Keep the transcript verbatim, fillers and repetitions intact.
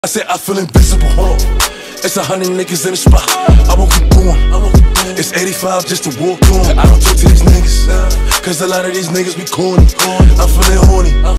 I said I feel invincible, hold on. It's a hundred niggas in the spot. I won't keep going. It's eighty-five just to walk on. I don't talk to these niggas, cause a lot of these niggas be corny. I'm feeling horny.